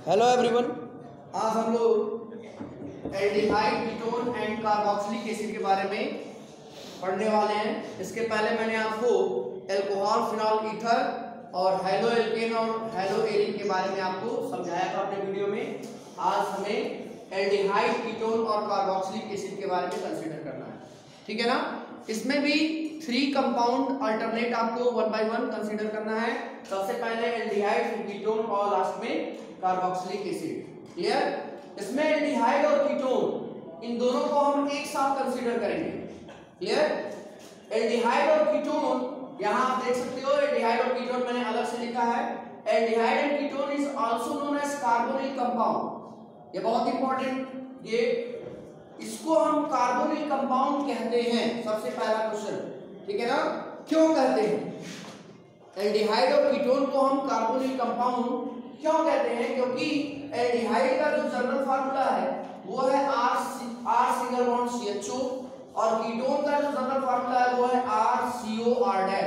Hello everyone. आज हम लोग aldehyde, ketone and carboxylic acid के बारे में पढ़ने वाले हैं। इसके पहले मैंने आपको अल्कोहल, फिनॉल ईथर और हेलो एल्केन और हेलो एरिन के बारे में आपको समझाया था अपने वीडियो में। आज हमें एल्डिहाइड, कीटोन और कार्बोक्सिलिक एसिड के बारे में कंसीडर करना है, ठीक है ना। इसमें भी 3 कंपाउंड अल्टरनेट आपको 1 बाय 1 कंसीडर करना है। सबसे पहले एल्डिहाइड, फिर कीटोन और लास्ट में कार्बोक्सिलिक एसिड। क्लियर। इसमें एल्डिहाइड और कीटोन इन दोनों को हम एक साथ कंसीडर करेंगे। क्लियर। एल्डिहाइड और कीटोन यहां आप देख सकते हो, एल्डिहाइड और कीटोन मैंने अलग से लिखा है। Aldehyde and ketone is also known as carbonyl compound. ये बहुत इंपॉर्टेंट, ये इसको हम कार्बोनिल कंपाउंड कहते हैं। सबसे पहला क्वेश्चन, ठीक है ना, क्यों कहते हैं एल्डिहाइड और कीटोन को हम कार्बोनिल कंपाउंड क्यों कहते हैं? क्योंकि एल्डिहाइड का जो जनरल फार्मूला है वो है R सिंगल बॉन्ड CHO और कीटोन का जो जनरल फार्मूला है वो है RCOR'।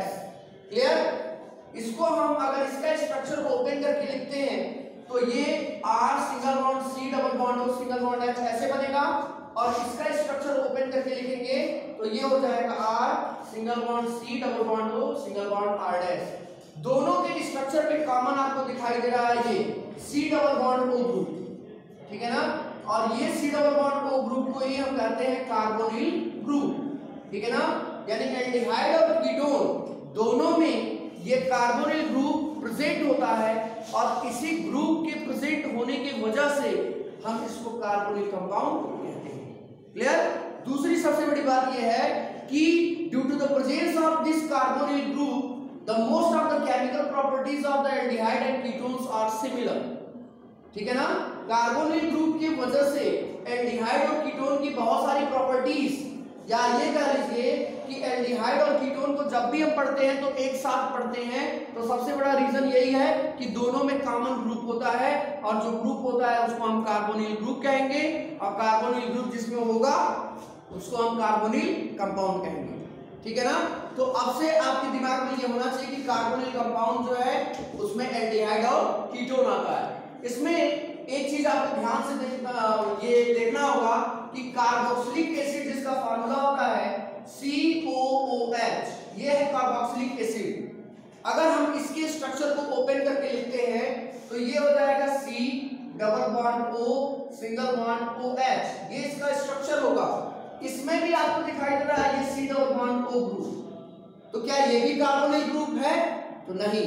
क्लियर। इसको हम अगर इसका स्ट्रक्चर को ओपन करके लिखते हैं तो ये R single bond C double bond O single bond H ऐसे बनेगा, और इसका स्ट्रक्चर ओपन करके लिखेंगे तो ये हो जाएगा R single bond C double bond O single bond R'। दोनों के स्ट्रक्चर में कॉमन आपको दिखाई दे रहा है ये C double bond O group, ठीक है ना। और ये C double bond O group को ही हम कहते हैं कार्बोनिल ग्रुप, ठीक है ना। यानी एल्डिहाइड और कीटोन दोनों में ये कार्बोनिल ग्रुप प्रेजेंट होता है, और इसी ग्रुप के प्रेजेंट होने की वजह से हम इसको कार्बोनिल कंपाउंड कहते हैं। क्लियर। दूसरी सबसे बड़ी बात यह है कि due to the presence of this carbonyl group the most of the chemical properties of the aldehyde and ketones are similar, ठीक है ना। कार्बोनिल ग्रुप की वजह से एल्डिहाइड और कीटोन की बहुत सारी प्रॉपर्टीज, या ये कह लीजिए कि एल्डिहाइड और कीटोन को जब भी हम पढ़ते हैं तो एक साथ पढ़ते हैं, तो सबसे बड़ा रीजन यही है कि दोनों में कॉमन ग्रुप होता है, और जो ग्रुप होता है उसको हम कार्बोनिल ग्रुप कहेंगे, और कार्बोनिल ग्रुप जिसमें होगा उसको हम कार्बोनिल कंपाउंड कहेंगे, ठीक है ना। तो अब से आपके दिमाग में ये होना चाहिए कि कार्बोनिल कंपाउंड जो है उसमें एल्डिहाइड और कीटोन आता है। इसमें एक चीज आपको ध्यान से देखना होगा कि कार्बोक्सिलिक एसिड जिसका फार्मूला होता है COOH, ये है कार्बोक्सिलिक एसिड। अगर हम इसके स्ट्रक्चर को ओपन करके लिखते हैं तो ये हो जाएगा C double bond O single bond OH, ये इसका स्ट्रक्चर होगा। इसमें भी आपको दिखाई दे रहा है ये C double bond O group, तो क्या ये भी कार्बोनिल ग्रुप है? तो नहीं,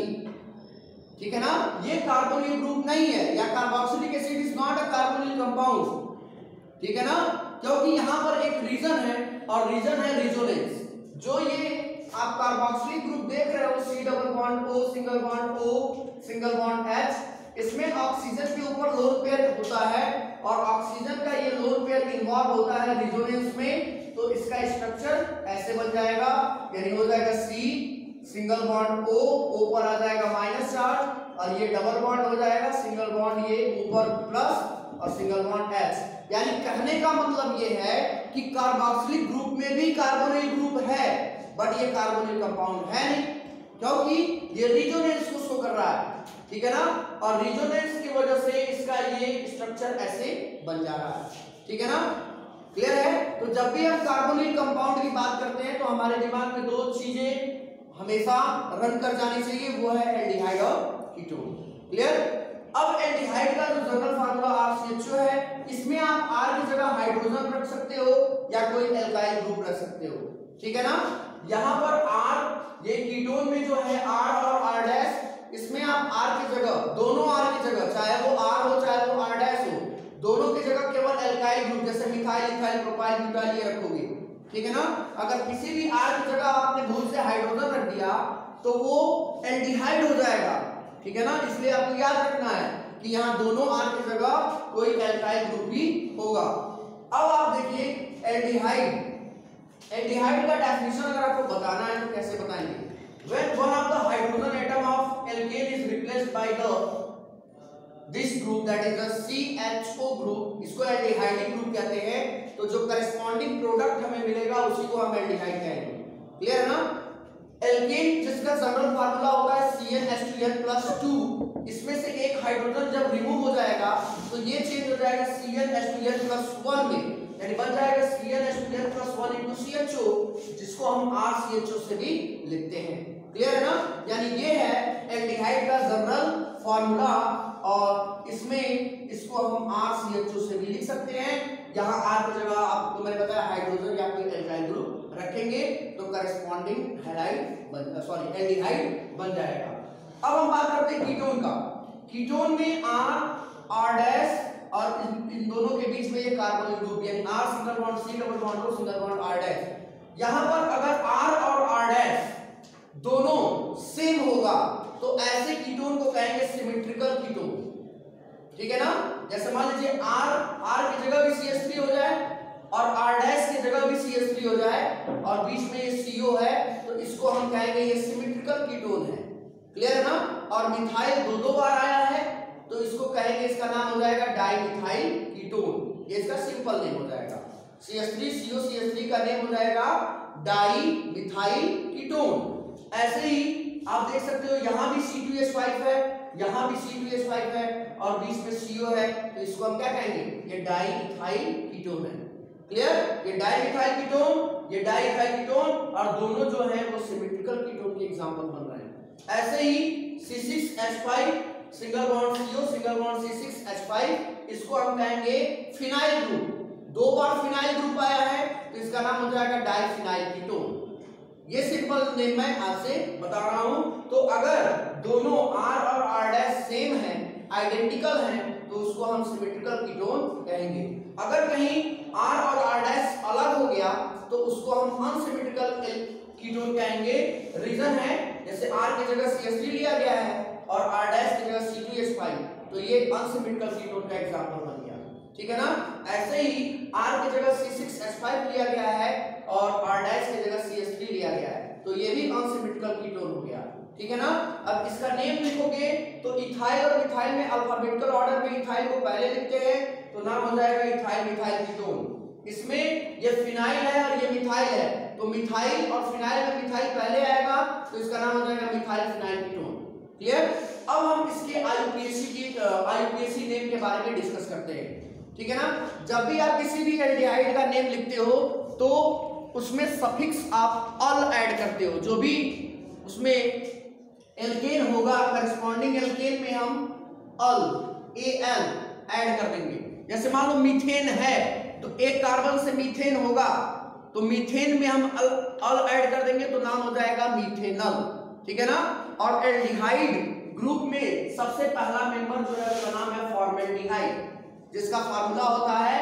ठीक है ना, ये कार्बोनिल ग्रुप नहीं है, या carboxylic acid is not a carbonyl compound, ठीक है ना। क्योंकि यहां पर एक रीजन है, और रीजन है रेजोनेंस। जो ये आप कार्बोक्सिलिक ग्रुप देख रहे हो C double bond O single bond O single bond H, इसमें ऑक्सीजन के ऊपर लोन पेयर होता है, और ऑक्सीजन का ये लोन पेयर इन्वॉल्व होता है रेजोनेंस में, तो इसका स्ट्रक्चर ऐसे बन जाएगा, यानी हो जाएगा C सिंगल बॉन्ड O, ऊपर आ जाएगा माइनस चार्ज, और ये डबल बॉन्ड हो जाएगा सिंगल बॉन्ड ये ऊपर प्लस और सिंगल बॉन्ड H। यानी कहने का मतलब ये है कि कार्बोक्सिलिक ग्रुप में भी कार्बोनिल ग्रुप है, बट ये कार्बोनिल कंपाउंड है नहीं, क्योंकि ये रेजोनेंस को शो कर रहा है, ठीक है ना। और रेजोनेंस की वजह से इसका ये स्ट्रक्चर ऐसे बन जा रहा है, ठीक है ना। क्लियर है। तो जब भी हम कार्बोनिल कंपाउंड की बात करते हैं तो हमारे दिमाग में 2 चीजें हमेशा रन कर जानी चाहिए, वो है एल्डिहाइड और कीटोन। क्लियर। अब एल्डिहाइड का जो जनरल फार्मूला RCHO है, इसमें आप R की जगह हाइड्रोजन रख सकते हो या कोई एल्काइल ग्रुप रख सकते हो, ठीक है ना। यहां पर R, ये कीटोन में जो है R और R', इसमें आप R की जगह, दोनों R की जगह, चाहे वो R हो चाहे वो R' हो, दोनों की जगह केवल एल्काइल ग्रुप जैसे मिथाइल, इथाइल, प्रोपाइल, ब्यूटाइल ये रखोगे, ठीक है ना। अगर किसी भी R की जगह आपने भूल से हाइड्रोजन रख दिया तो वो एल्डिहाइड हो जाएगा, ठीक है ना। इसलिए आपको याद रखना है कि यहाँ दोनों R की जगह कोई एल्काइल ग्रुप ही होगा। अब आप देखिए एल्डिहाइड, एल्डिहाइड का डेफिनेशन अगर आपको बताना है तो कैसे बताएंगे? When one of the hydrogen atom of alkane is replaced by this group, that is the CHO group, इसको एल्डिहाइडिक ग्रुप कहते हैं, तो जो करस्पॉन्डिंग प्रोडक्ट हमें मिलेगा उसी को हम एल्डिहाइड कहेंगे। क्लियर है ना। एल्केन जिसका जनरल फार्मूला होता है CnH2n+2, इसमें से एक हाइड्रोजन जब रिमूव हो जाएगा जाएगा तो ये चेंज हो जाएगा CnH2n+1 में, यानी बन जाएगा CnH2n+1 × CHO, जिसको हम RCHO से भी लिखते हैं। क्लियर है ना? यानी ये है एल्डिहाइड का जनरल फॉर्मूला और इसमें इसको हम RCHO से भी लिख सकते हैं। यहाँ R की जगह आपको मैंने बताया हाइड्रोजन या कोई एल्काइल ग्रुप रखेंगे तो करस्पॉन्डिंग एल्डिहाइड बन जाएगा। अब हम बात करते हैं कीटोन का। कीटोन में R डैश और इन दोनों के बीच में ये कार्बोनिल ग्रुप यानी R single bond C double bond O single bond R dash. यहाँ पर अगर R और R डैश दोनों सेम होगा तो ऐसे कीटोन को कहेंगे सिमेट्रिकल कीटोन। ठीक है ना? जैसे मान लीजिए R की जगह भी CH3 हो जाए और R डैश की जगह भी CH3 हो जाए और बीच में ये CO है तो इसको हम कहेंगे ये सिमेट्रिकल कीटोन है। क्लियर है ना? और मिथाइल दो बार आया है तो इसको कहेंगे, इसका नाम हो जाएगा डाइमिथाइल कीटोन। ये इसका सिंपल नेम हो जाएगा। CH3CO CH3 का नेम हो जाएगा डाइमिथाइल कीटोन। ऐसे ही आप देख सकते हो यहाँ भी C2H5 है, यहाँ भी C2H5 है और बीच में CO है तो इसको हम क्या कहेंगे? ये डाइमिथाइल कीटोन है। क्लियर? ये डाइमिथाइल कीटोन, ये डाइमिथाइल कीटोन और दोनों जो है वो सिमेट्रिकल कीटोन के एग्जांपल बन रहे हैं। ऐसे ही C6H5 single bond CO single bond C6H5 इसको हम कहेंगे फिनाइल ग्रुप। दो बार फिनाइल ग्रुप आया है तो इसका नाम हो जाएगा डाइफिनाइल कीटोन। ये सिंपल नेम मैं आपसे बता रहा हूं। तो अगर दोनों R और R डैश सेम है, आइडेंटिकल हैं तो उसको हम सिमेट्रिकल कीटोन कहेंगे। अगर कहीं R और R डैश अलग हो गया तो उसको हम अनसिमेट्रिकल कीटोन कहेंगे। रीजन है जैसे R की जगह CH3 लिया गया है और R डैश की जगह C2H5 तो ये अनसिमेट्रिकल कीटोन का एग्जांपल बन गया। ठीक है ना? ऐसे ही R की जगह C6H5 लिया गया है और R डैश की जगह CH3 लिया गया है तो ये भी अनसिमेट्रिकल कीटोन हो गया। ठीक है ना? अब इसका नेम लिखोगे तो इथाइल और मिथाइल में अल्फाबेटिकल ऑर्डर में इथाइल को पहले लिखते हैं तो नाम हो जाएगा इथाइल मिथाइल कीटोन। इसमें ये फिनाइल है और ये मिथाइल है तो मिथाइल और फिनाइल में मिथाइल पहले आएगा तो इसका नाम हो जाएगा मिथाइल फिनाइल कीटोन। क्लियर? अब हम इसके IUPAC नेम के बारे में डिस्कस करते हैं। ठीक है ना? जब भी आप किसी भी एल्डिहाइड का नेम लिखते हो तो उसमें सफिक्स आप अल ऐड करते हो। जो भी उसमें एल्केन होगा करस्पॉन्डिंग एल्केन में हम अल AL ऐड कर देंगे। जैसे मान लो मीथेन है तो एक कार्बन से मीथेन होगा तो मीथेन में हम अल ऐड कर देंगे तो नाम हो जाएगा मीथेनल। ठीक है ना? और एल्डिहाइड ग्रुप में सबसे पहला मेंबर जो है उसका नाम है फॉर्मेल्डिहाइड जिसका फार्मूला होता है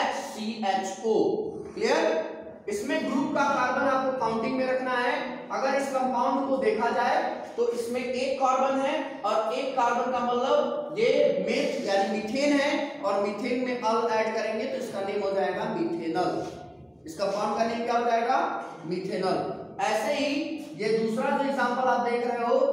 HCHO। क्लियर? इसमें ग्रुप का कार्बन आपको काउंटिंग में रखना है। अगर इस कंपाउंड को देखा जाए तो इसमें एक कार्बन है और एक कार्बन का मतलब ये मेथ यानी मीथेन है और मीथेन में अल ऐड करेंगे तो इसका नेम हो जाएगा मीथेनल। इसका फॉर्म का नेम क्या हो जाएगा? मीथेनल। ऐसे ही ये दूसरा जो एग्जांपल आप देख रहे हो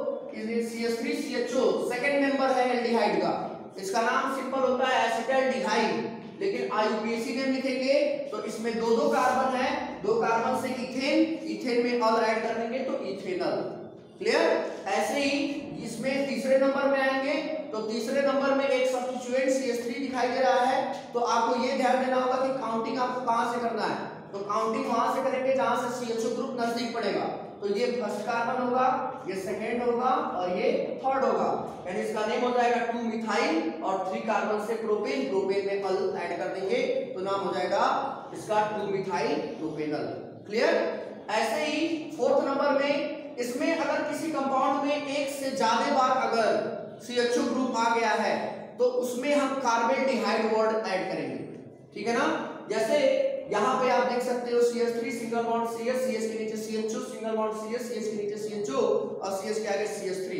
CH3CHO सेकंड मेंबर है एल्डिहाइड का। इसका नाम सिंपल होता है एसिटाल्डिहाइड लेकिन IUPAC नेम लिखेंगे तो इसमें दो कार्बन है, दो कार्बन से इथेन में अल ऐड कर देंगे तो इथेनल। क्लियर? ऐसे ही इसमें तीसरे नंबर में आएंगे तो तीसरे नंबर में एक सब्स्टिट्यूएंट CH3 दिखाई दे रहा है तो आपको ये ध्यान देना होगा कि काउंटिंग आपको कहां से करना है। तो काउंटिंग वहां से करेंगे जहां से CHO ग्रुप नजदीक पड़ेगा तो ये फर्स्ट कार्बन होगा, ये सेकेंड होगा और ये थर्ड होगा। यानी इसका नेम हो जाएगा 2 मिथाइल और 3 कार्बन से प्रोपेन में अल ऐड कर देंगे तो नाम हो जाएगा इसका 2 मिथाइल प्रोपेनल। क्लियर? ऐसे ही फोर्थ नंबर में इसमें अगर किसी कंपाउंड में एक से ज्यादा बार अगर CHO ग्रुप आ गया है तो उसमें हम कार्बेल्डिहाइड वर्ड ऐड करेंगे। ठीक है ना? जैसे यहाँ पे आप देख सकते हो CH3 single bond CH, CH के नीचे CHO single bond CH, CH के नीचे CHO और CH के आगे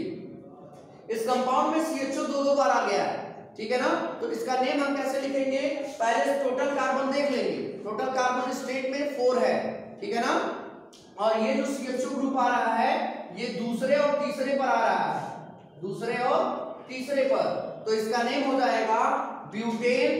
CH3। इस कंपाउंड में CHO दो बार आ गया है। ठीक है ना? तो इसका नेम हम कैसे लिखेंगे? पहले टोटल कार्बन देख लेंगे। टोटल कार्बन स्टेट में 4 है। ठीक है ना? और ये जो CHO ग्रुप आ रहा है ये दूसरे और तीसरे पर आ रहा है, दूसरे और तीसरे पर तो इसका नेम हो जाएगा ब्यूटेन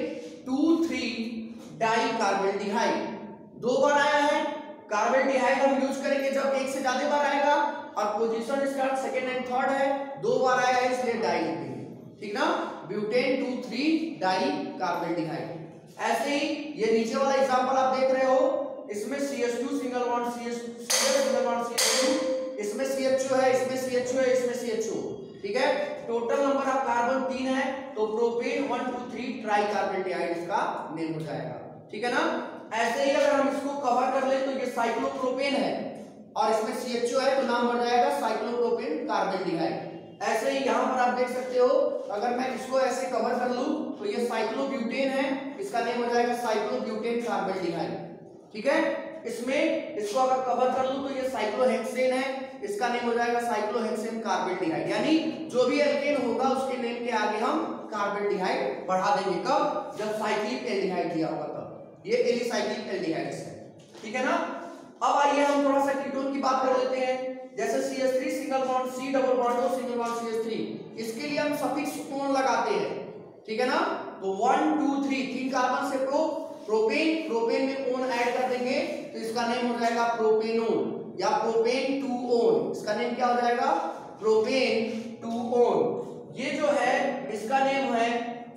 2,3 डाइकार्बेल्डिहाइड। 2 बार आया है। कार्बेल्डिहाइड हम यूज करेंगे जब एक से ज्यादा बार आएगा और पोजीशन इसका सेकंड एंड थर्ड है, 2 बार आया है इसलिए डाई लिखेंगे। ठीक ना? Butane 2,3 di carbaldehyde. ऐसे ही ये नीचे वाला एग्जांपल आप देख रहे हो, इसमें CH2 single bond single bond CH2, इसमें CHO है, इसमें CHO है, इसमें CHO, ठीक है। टोटल नंबर ऑफ कार्बन 3 है, तो प्रोपेन 1 2 3 ट्राई कार्बोल्डिहाइड इसका नेम हो जाएगा, ठीक है ना। ऐसे ही अगर हम इसको कवर कर ले तो ये साइक्लोप्रोपेन है और इसमें CHO है, तो नाम बढ़ जाएगा साइक्लोप्रोपेन कार्बोल्डिहाइड। ऐसे ही यहाँ पर आप देख सकते हो, अगर मैं इसको ऐसे कवर कर लूं तो ये साइक्लोब्यूटेन है, इसका नेम हो जाएगा साइक्लोब्यूटेन कार्बोल्डिहाइड, ठीक है। इसमें इसको अगर कवर कर लूं तो ये साइक्लोहेक्सेन है, इसका नेम हो जाएगा साइक्लोहेक्सेन कार्बोल्डिहाइड। यानी जो भी एल्केन होगा उसके नेम के आगे हम कार्बोल्डिहाइड बढ़ा देंगे, कब? जब साइक्लिक एल्डिहाइड दिया होगा तब। ये एलिसाइक्लिक एल्डिहाइड्स है, ठीक है ना। अब आइए हम थोड़ा सा कीटोन की बात कर लेते हैं। जैसे CH3 single bond C double bond और सिंगल बॉन्ड CH3, इसके लिए हम सफिक्स ओन लगाते हैं, ठीक है ना। तो 1 2 3 3 कार्बन से प्रोपेन में ओन ऐड कर देंगे तो इसका नेम हो जाएगा प्रोपेनोन या प्रोपेन 2 ओन। इसका नेम क्या हो जाएगा? Propane 2 one. ये जो है इसका नेम है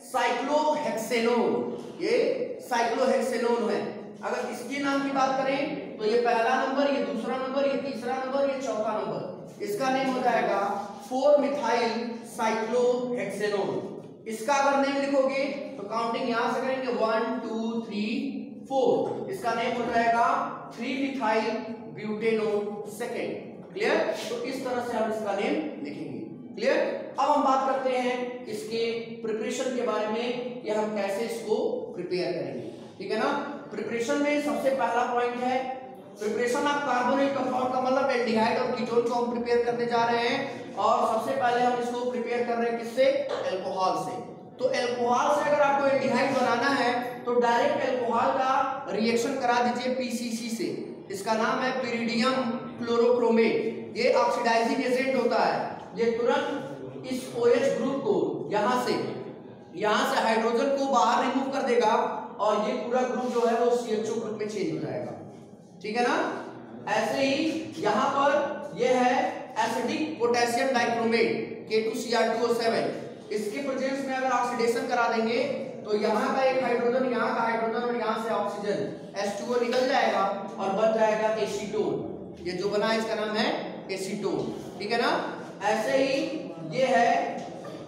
साइक्लोहेक्सेनोन, ये साइक्लोहेक्सेनोन है। अगर इसके नाम की बात करें तो ये पहला नंबर, ये दूसरा नंबर, ये तीसरा नंबर, ये चौथा नंबर, इसका नेम हो जाएगा 4 मिथाइल साइक्लोहेक्सेनोन। इसका अगर नेम लिखोगे तो काउंटिंग यहां से करेंगे 1 2 3 4, इसका नेम हो जाएगा 3 मिथाइल ब्यूटेनोन सेकेंड। क्लियर? तो इस तरह से हम इसका नेम लिखेंगे। क्लियर? अब हम बात करते हैं इसके प्रिपरेशन के बारे में कि हम कैसे इसको प्रिपेयर करेंगे, ठीक है ना। प्रिपरेशन में सबसे पहला पॉइंट है प्रिपरेशन ऑफ कार्बोनेट कंपाउंड का मतलब एल्डिहाइड और कीटोन को हम प्रिपेयर करने जा रहे हैं। और सबसे पहले हम इसको प्रिपेयर कर रहे हैं किससे? अल्कोहल से। तो अल्कोहल से अगर आपको एल्डिहाइड बनाना है तो डायरेक्ट अल्कोहल का रिएक्शन करा दीजिए PCC से। इसका नाम है पिरिडियम क्लोरोक्रोमेट। ये ऑक्सीडाइजिंग एजेंट होता है, ये तुरंत इस OH ग्रुप को यहां से हाइड्रोजन को बाहर रिमूव कर देगा और ये पूरा ग्रुप जो है वो CHO ग्रुप में चेंज हो जाएगा, ठीक है ना। ऐसे ही यहां पर ये है एसिडिक पोटेशियम डाइक्रोमेट K2Cr2O7। इसके प्रेजेंस में अगर ऑक्सीडेशन करा देंगे तो यहाँ का एक हाइड्रोजन, यहाँ का हाइड्रोजन और यहाँ से ऑक्सीजन H2O निकल जाएगा और बन जाएगा एसीटोन। ये जो बना है इसका नाम है एसीटोन, ठीक है ना। ऐसे ही ये है,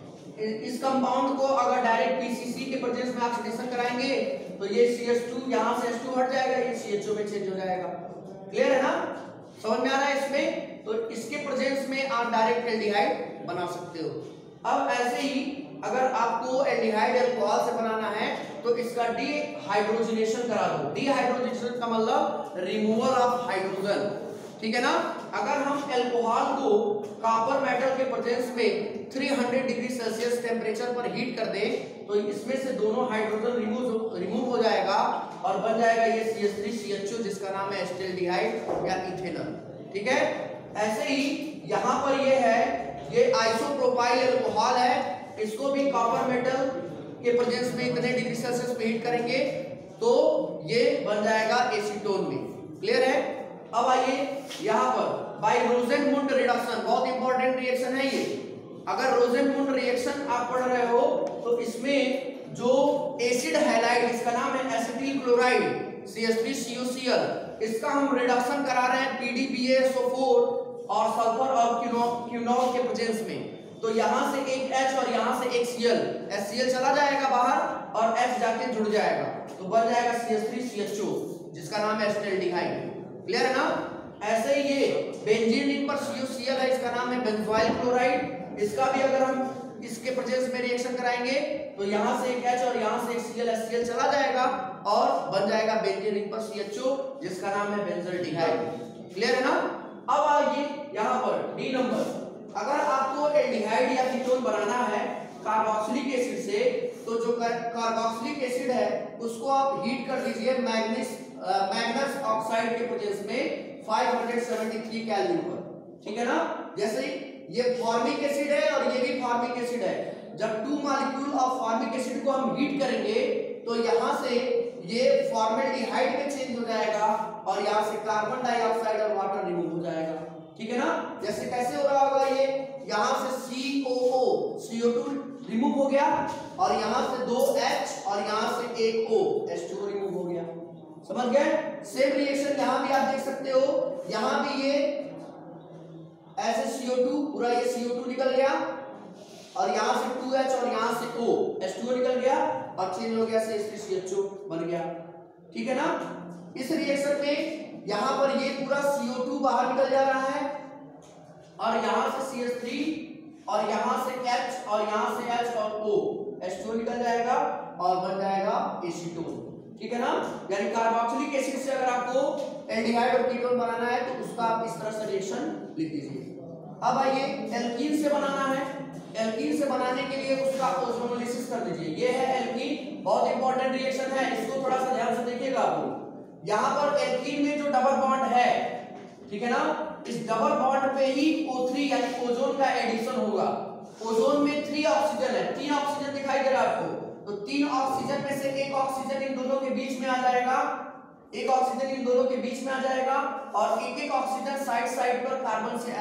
इस कंपाउंड को अगर डायरेक्ट PCC के प्रेजेंस में ऑक्सीडेशन कराएंगे तो ये CH2 यहाँ से H2 हट जाएगा, ये CHO में चेंज हो जाएगा। क्लियर है ना? समझ में आ रहा है इसमें? तो इसके प्रेजेंस में आप डायरेक्ट एल्डिहाइड बना सकते हो। अब ऐसे ही अगर आपको एल्डिहाइड अल्कोहल से बनाना है तो इसका डीहाइड्रोजनेशन करा दो। डीहाइड्रोजनेशन का मतलब रिमूवल ऑफ हाइड्रोजन, ठीक है ना। अगर हम अल्कोहल को कॉपर मेटल के प्रेजेंस में 300 डिग्री सेल्सियस टेम्परेचर पर हीट कर दें तो इसमें से दोनों हाइड्रोजन रिमूव हो जाएगा और बन जाएगा ये CH3CHO जिसका नाम है एसिटाल्डिहाइड या इथेनॉल, ठीक है। ऐसे ही यहाँ पर ये है, ये आइसोप्रोपाइल अल्कोहल है, इसको भी कॉपर मेटल के प्रेजेंस में इतने डिग्री सेल्सियस पे हीट करेंगे तो ये बन जाएगा एसीटोन में। क्लियर है? अब आइए यहाँ पर बाय रोसेनमुंड रिडक्शन, बहुत इंपॉर्टेंट रिएक्शन है ये। अगर रोसेनमुंड रिएक्शन आप पढ़ रहे हो तो इसमें जो एसिड हैलाइड, इसका नाम है एसिटिल क्लोराइड CH3COCl, इसका हम रिडक्शन करा रहे हैं PDBaSO4 और सल्फर और क्यूनॉल के प्रेजेंस में। तो यहाँ से एक H और यहाँ से एक Cl, HCl चला जाएगा बाहर और H जाके जुड़ जाएगा तो बन जाएगा CH3CHO जिसका नाम है एसिटाल्डिहाइड। क्लियर है ना? ऐसे ही ये बेंजीन रिंग पर COCl है, इसका नाम है बेंजोइल क्लोराइड। इसका भी अगर हम इसके प्रेजेंस में रिएक्शन कराएंगे तो यहाँ से एक H और यहाँ से एक Cl, HCl चला जाएगा और बन जाएगा बेंजीन रिंग पर CHO जिसका नाम है बेंजल्डिहाइड। क्लियर है ना? अब आइए यहाँ पर D नंबर, अगर आपको एल्डिहाइड या कीटोन बनाना है कार्बोक्सिलिक एसिड से तो जो कार्बोक्सिलिक एसिड है उसको आप हीट कर लीजिए मैग्नस ऑक्साइड के प्रेजेंस में 573 केल्विन पर, ठीक है ना। जैसे ये फॉर्मिक एसिड है और ये भी फॉर्मिक एसिड है, जब 2 मॉलिक्यूल ऑफ फॉर्मिक एसिड को हम हीट करेंगे तो यहाँ से ये फॉर्मेल्डिहाइड में चेंज हो जाएगा और यहाँ से कार्बन डाइऑक्साइड और वाटर रिमूव हो जाएगा, ठीक है ना। जैसे कैसे हो रहा होगा, ये यहाँ से COO CO2 रिमूव हो गया और यहां से 2 H और यहां से एक O, H2O रिमूव हो गया। समझ गए? सेम रिएक्शन यहां भी आप देख सकते हो, यहां भी ये ऐसे CO2 पूरा ये CO2 निकल गया और यहां से 2H और यहां से O, H2O निकल गया और चेंज हो गया CH3CHO बन गया। ठीक है ना? इस रिएक्शन में यहां पर ये पूरा CO2 बाहर निकल जा रहा है और यहां से CH3 और यहां से H और यहां से H और O, H2O निकल जाएगा और बन जाएगा एसीटोन। ठीक है ना? यानी कार्बोक्सिलिक एसिड से अगर आपको एल्डिहाइड और कीटोन बनाना है तो उसका आप इस तरह से रिएक्शन लिख दीजिए। अब आइए एल्कीन से बनाना है। एल्कीन से बनाने के लिए उसका ओजोनोलिसिस कर दीजिए। ये है एल्कीन, बहुत इंपॉर्टेंट रिएक्शन है, इसको थोड़ा सा ध्यान से देखिएगा आप लोग। यहां पर एल्कीन में जो डबल बॉन्ड है, ठीक है ना, इस डबल बॉन्ड पे ही O3 यानी ओजोन का एडिशन होगा। ओजोन में 3 ऑक्सीजन है, 3 ऑक्सीजन दिखाई दे रहा है आपको, तो 3 ऑक्सीजन में से एक ऑक्सीजन इन दोनों के बीच में आ जाएगा, एक ऑक्सीजन इन दोनों के बीच में आ जाएगा और एक एक ऑक्सीजन साइड साइड पर कार्बन से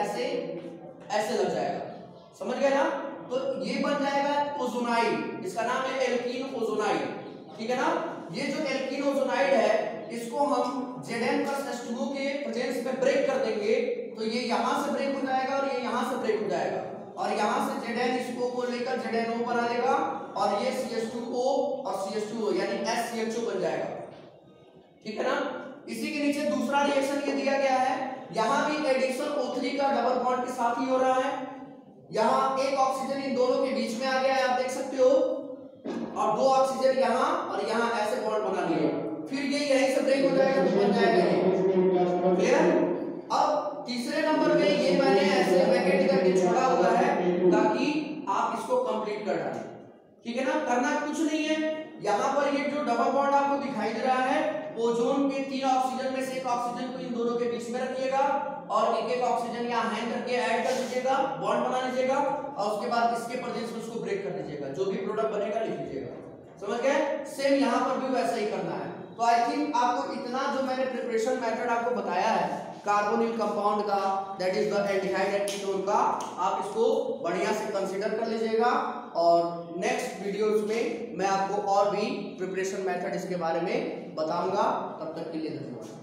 ऐसे लग जाएगा। समझ गए ना? तो ये बन जाएगा ओजोनाइड, इसका नाम है एल्कीन ओजोनाइड। ठीक है ना? ये जो एल्कीन ओजोनाइड है इसको हम Zn+H2O के प्रेजेंस में ब्रेक कर देंगे तो ये यहां से ब्रेक हो जाएगा और ये यहां से ब्रेक हो जाएगा और यहां से Zn इसको को लेकर ZnO बना लेगा और ये CH2O और CH2O यानी SCHO बन जाएगा। ठीक है ना? इसी के नीचे दूसरा रिएक्शन ये दिया गया है, यहां भी एडिशन O3 का डबल बॉन्ड के साथ ही हो रहा है। यहां एक ऑक्सीजन इन दोनों के बीच में आ गया है, आप देख सकते हो, और 2 ऑक्सीजन यहां और यहां ऐसे बॉन्ड बना लिए, फिर ये यहीं से ब्रेक हो जाएगा तो बन जाएगा ये। क्लियर? अब तीसरे नंबर पे ये मैंने ऐसे ब्रैकेट करके छोड़ा हुआ है ताकि आप इसको कंप्लीट कर डालें। ठीक है ना? करना कुछ नहीं है, यहां पर ये जो डबल बॉन्ड आपको दिखाई दे रहा है, ओजोन के 3 ऑक्सीजन में से एक ऑक्सीजन को इन दोनों के बीच में रखिएगा और एक एक ऑक्सीजन यहां हैंग करके ऐड कर दीजिएगा, बॉन्ड बना लीजिएगा और उसके बाद इसके प्रेजेंस में उसको ब्रेक कर दीजिएगा, जो भी प्रोडक्ट बनेगा लिख लीजिएगा। समझ गए? सेम यहां पर भी वैसा ही करना है। तो आई थिंक आपको इतना जो मैंने प्रिपरेशन मेथड आपको बताया है कार्बोनिल कंपाउंड का, that is the aldehyde and ketone का, आप इसको बढ़िया से कंसीडर कर लीजिएगा और नेक्स्ट वीडियोस में मैं आपको और भी प्रिपरेशन मेथड इसके बारे में बताऊंगा। तब तक के लिए धन्यवाद।